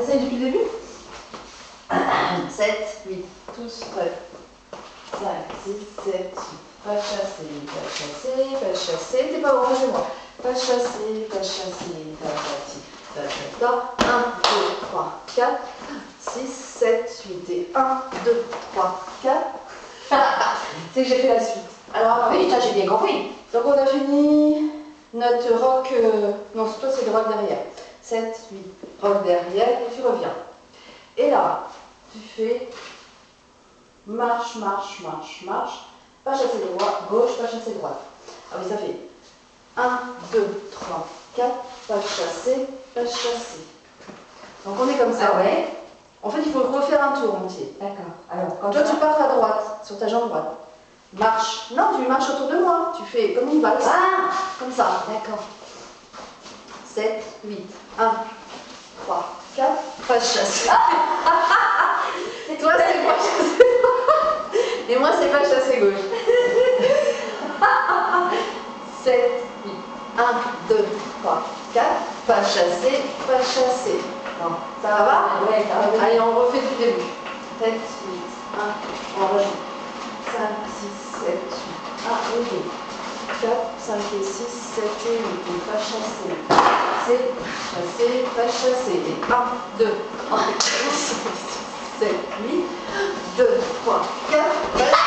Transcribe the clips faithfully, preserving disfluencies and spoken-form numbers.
essaye depuis le début. sept, huit, tous prêts. cinq, six, sept, huit. Pas chasser, pas chasser, pas chasser. T'es pas bon, c'est moi. Pas chasser, pas chasser, pas chasser. un, deux, trois, quatre, six, sept, huit et un, deux, trois, quatre. C'est que j'ai fait la suite. Alors, oui, ça j'ai bien compris. Donc on a fini notre rock. Euh, non, toi c'est le rock derrière. sept, huit, rock derrière et tu reviens. Et là, tu fais marche, marche, marche, marche. Pas chasser droit, gauche, pas chasser droite. Ah oui, ça fait un, deux, trois, quatre, pas chasser, pas chasser. Donc on est comme ça. Ah ouais. En fait, il faut refaire un tour entier. D'accord. Alors, comme toi, ça. tu pars à droite, sur ta jambe droite. Marche. Non, tu marches autour de moi. Tu fais comme une valse. Ah, comme ça. d'accord. sept, huit, un, trois, quatre, pas chasser. Toi, c'est pas chasser. Et moi, c'est pas chasser gauche. sept, huit, un, deux, trois, quatre, pas chasser, pas chasser. Bon, ça va? Ouais, ça va. Allez, on refait du début. sept, huit, un, on rajoute. cinq, six, sept, huit, un et deux. quatre, cinq et six, sept et huit. Et pas chasser. Chasser, chasser, pas chasser. Et un, deux, trois, quatre, cinq, six, sept, huit. deux, trois, quatre.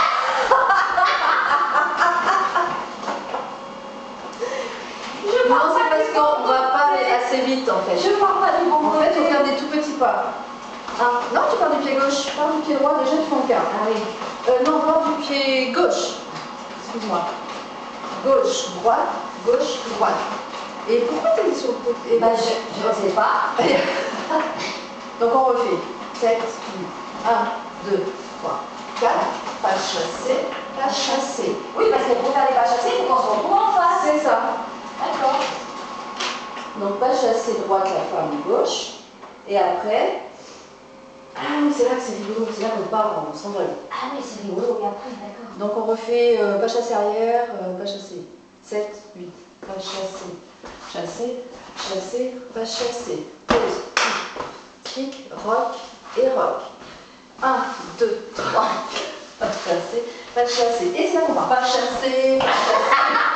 Non, c'est parce qu'on ne va pas aller assez vite en fait. Je pars pas du bon En fait, il faut faire des tout petits pas. Un. Non, tu pars du pied gauche, tu pars du pied droit, déjà tu fais un quart. Ah oui. Euh, non, pars du pied gauche. Excuse-moi. Gauche, droite, gauche, droite. Et pourquoi tu es sur le côté? Bah, je ne sais pas. Donc on refait. sept, huit, un, deux, trois, quatre. Pas chasser, pas chasser. Oui, parce que pour faire les pas chassés, il faut qu'on se retrouve en face. C'est ça. D'accord. Donc pas chasser droite, la femme gauche. Et après, ah oui, c'est là que c'est rigolo, c'est là qu'on part, on s'envole. Ah oui, c'est rigolo, et après, d'accord. Donc on refait euh, pas chasser arrière, euh, pas chasser. sept, huit, pas chasser, chasser, chasser, pas chasser. Pause, kick, rock et rock. un, deux, trois, pas chasser, pas chasser. Et ça on va pas chasser, pas chasser.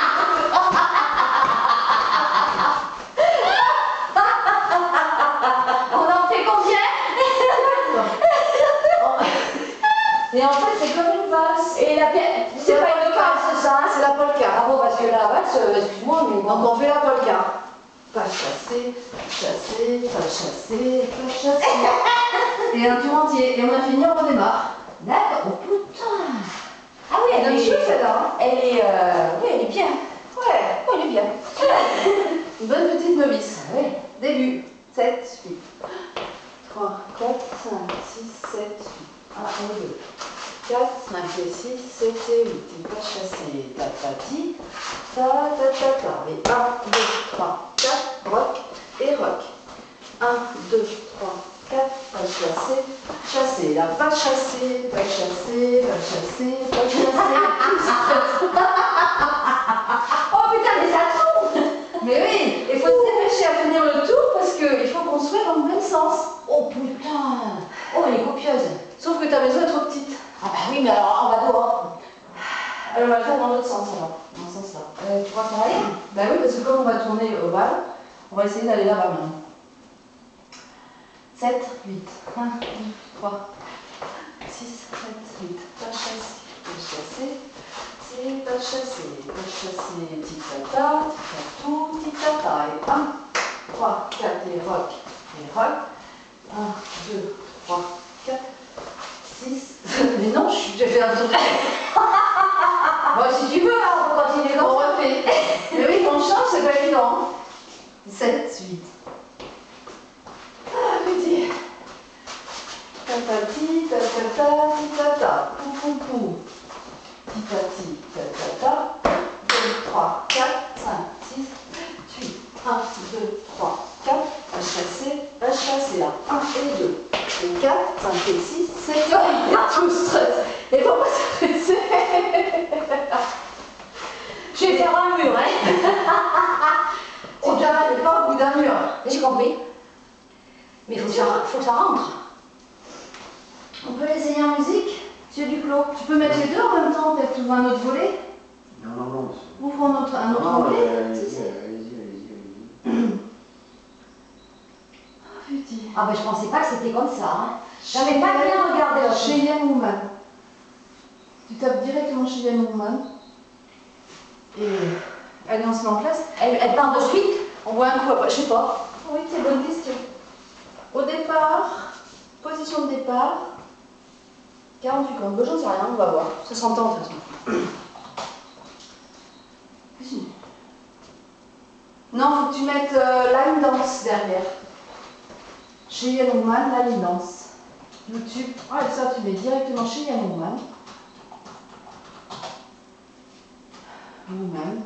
Et en fait, c'est comme une valse. Et la pièce, c'est pas une valse, ça, hein? C'est la polka. Ah bon, parce que la valse, euh, excuse-moi, mais bon. Donc on fait la polka. Pas chasser, chasser, pas chasser, pas chasser. Et un tour entier. Et on a fini, on redémarre. D'accord. Oh putain. Ah oui, elle, elle est est chouette celle-là. Hein. Elle est, euh, oui, elle est bien. Ouais, Oh, elle est bien. une bonne petite novice. Ah oui. Début. sept, huit. trois, quatre, cinq, six, sept, huit. un et deux. quatre, cinq et six, sept et huit. Et pas chasser. Ta ta ti. Ta ta ta ta. Et un, deux, trois, quatre. Rock et rock. un, deux, trois, quatre. Pas chasser. Chasser. Là, pas chasser. Pas chasser. Pas chasser. Pas chasser. Oh putain, mais ça tourne. Mais oui, il faut se dépêcher à finir le tour parce qu'il faut qu'on soit dans le même sens. Oh putain. Oh, elle est copieuse. Sauf que ta maison est trop petite. Ah bah oui, mais alors, on va dehors. Alors on va le faire dans l'autre sens alors. Dans ce sens-là. Euh, tu crois que ça va aller? Ben oui, parce que comme on va tourner ovale, on va essayer d'aller là-bas maintenant. sept, huit. un, deux, trois, six, sept, huit. Pas chasser. Pas chasser. C'est pas chasser. Pas chasser. Titata. Titatou. Titata. Et un, trois, quatre. Et rock. Et rock. un, deux, trois, quatre, six. Mais non, j'ai fait un tour. Bon, si tu veux, hein, on peut continuer comme On ça. refait. Mais oui, on change, c'est pas évident. sept, huit. Ah, petit. Tatati, tatata, titata. Pou, pou, pou. Titati, tatata. deux, trois, quatre, cinq, six, huit. un, deux, trois, quatre. Va chasser, va chasser là. un et deux. Et quatre, cinq et six, sept, huit. Et tout stress. Et faut pas stresser. Je vais faire un mur, hein. Tu t'arrêtes pas au bout d'un mur. J'ai compris. Mais il faut, faut que ça rentre. On peut l'essayer en musique? Monsieur Duclos, tu peux mettre les deux en même temps, peut-être ouvre un autre volet? Non, non, non. Ouvre un autre, un autre non, volet? allez-y, Si, si. allez-y, allez-y. Putain. Ah ben je pensais pas que c'était comme ça. Hein. J'avais pas bien regardé la Chez Yann Woman. Tu tapes directement chez Yann Woman. Et allez, on se met en place. Elle, elle part de suite. On voit un coup après, je sais pas. Oui, c'est bonne question. Au départ, position de départ, quarante-huit comptes. Bon, j'en sais rien, on va voir. Ça s'entend de toute façon. Non, faut que tu mettes euh, line dance derrière. Chez Yann Woman, line dance. YouTube. Ah, et ça, tu mets directement chez Yann Woman. Woman.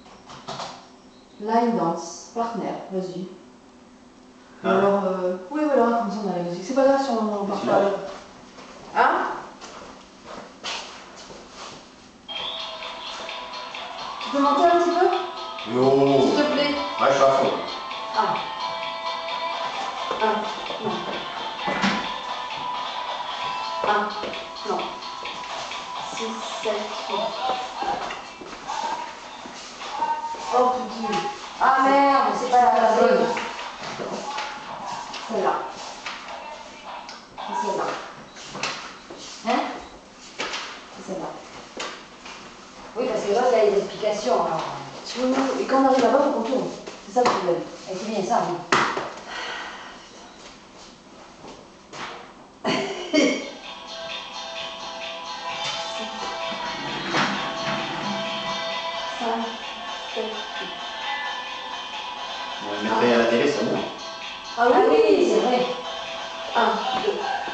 Line dance. Partenaire, vas-y. Ah. Alors, euh, oui, voilà, comme ça on a la musique. C'est pas grave si on part pas. Hein? Tu peux monter un petit peu? Yo. S'il te plaît. Ouais, je suis à fond. Ah. Un, non. Un, non. Six, sept, huit. Oh putain. Ah merde, c'est pas la bonne. Celle-là. C'est celle-là. Hein? C'est celle-là. Oui, parce que là, il y a des explications. Alors. Tu veux nous- Et quand on arrive là-bas, faut qu'on tourne. C'est ça le problème. Et c'est bien ça, oui. cinq, sept, huit. On le mettrait à la télé, c'est bon. Ah Ah oui, c'est vrai. un, deux,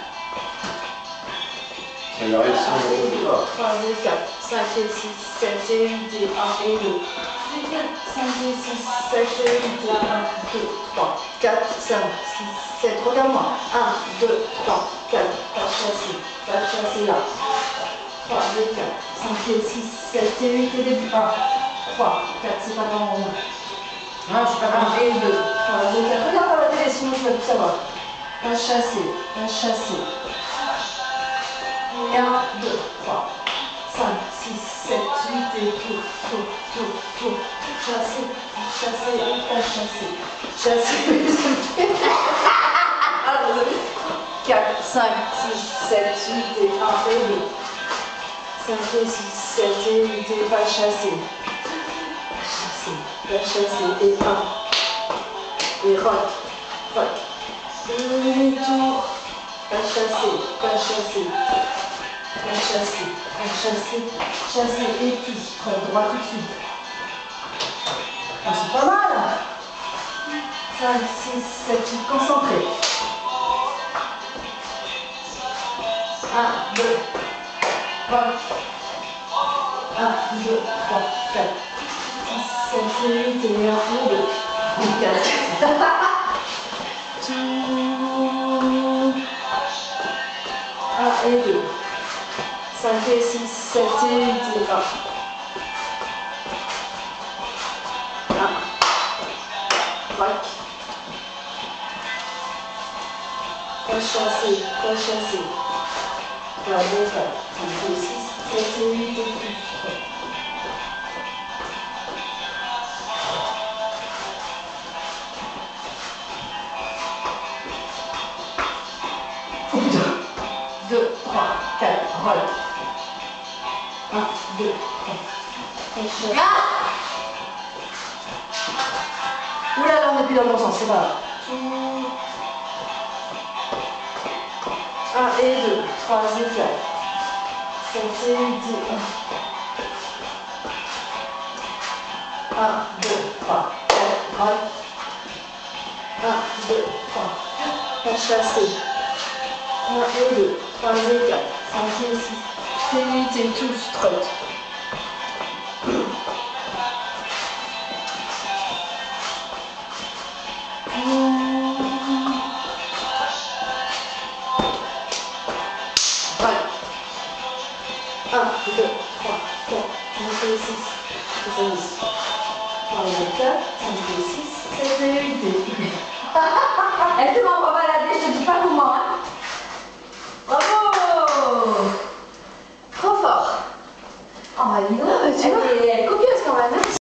C'est le reste de trois, quatre, cinq, six, sept, huit, et un, et deux. cinq, six, sept, huit, et un, deux, trois, quatre, cinq, six, sept. Regarde-moi. un, deux, trois, quatre. Pas chassé. Pas chassé là. trois, quatre, cinq, six, sept, huit et début. un, trois, quatre. C'est pas dans mon. Non, je suis pas un comme et deux, trois, quatre. Regarde pas la télé, sinon tu vas tout savoir. Pas chassé. Pas chassé. un, deux, trois, cinq, six, sept, huit et tout, tout, tout, tout. Chassé, chassé et pas chassé. Chassé, quatre, cinq, six, sept, huit et un et deux. cinq et six, sept et huit et pas chassé. Chassé, pas chassé et un. Et rock, rock. Demi-tour. Pas chassé, pas chassé. Pas chassé, pas chassé, chassé et puis, droit tout de suite. Ah, c'est pas mal. cinq, six, sept, huit, concentré. un, deux, trois. un, deux, trois, quatre. six, sept, huit et un, et deux. quatre. un et deux. cinq et six, sept et huit et un. un. Rock. Pas chassé, pas chassé. trois, deux, quatre, cinq et six, sept et huit et plus. deux, trois, quatre, roll. un, deux, trois. Ah! Oula, là, on n'est plus dans le bon sens, c'est pas grave. un et deux, trois et quatre, sept et huit et un. un, deux, trois, quatre, roll. un, deux, trois, quatre, pas chassé. un et deux, trois et quatre, cinq et six, sept et huit et tout strut. un, deux, trois, quatre, cinq et six, sept et dix. trois et quatre, cinq et six, sept et huit et... Elle te m'envoie pas la Ah, dis donc, Ah, tu vois. elle est elle est copieuse quand même. Hein.